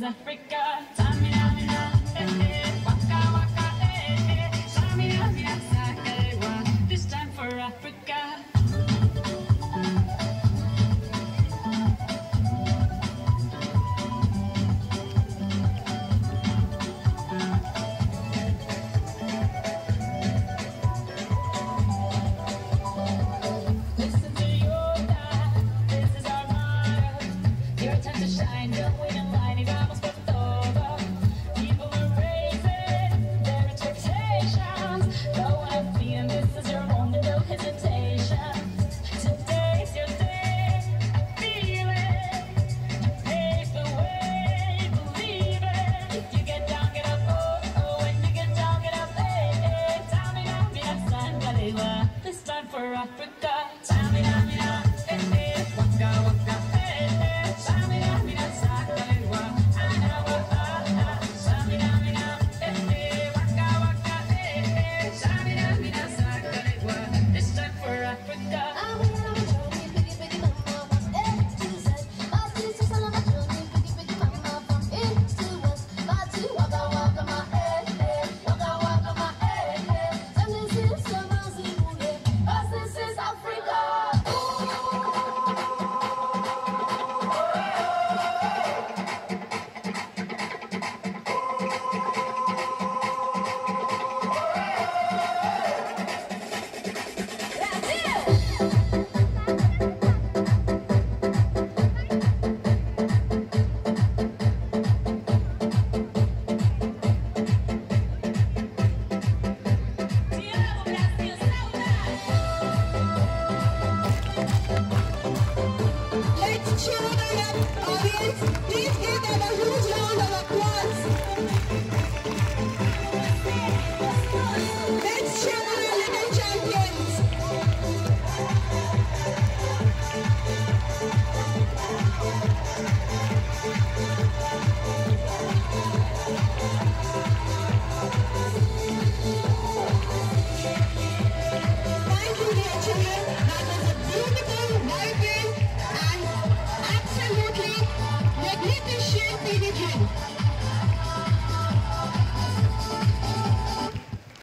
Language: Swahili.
is Africa. Samina, mina, waka, waka, Samina, mina, sakarewa. This time for Africa. This time for Africa. Samina, mina, waka, waka, Samina, mina, sakarewa. Samina, mina, waka, waka, Samina, mina, sakarewa. This time for Africa. Please give them a huge round of applause. Let's cheer our little champions. Thank you, dear children. That was a beautiful, vibrant, and absolutely magnificent video.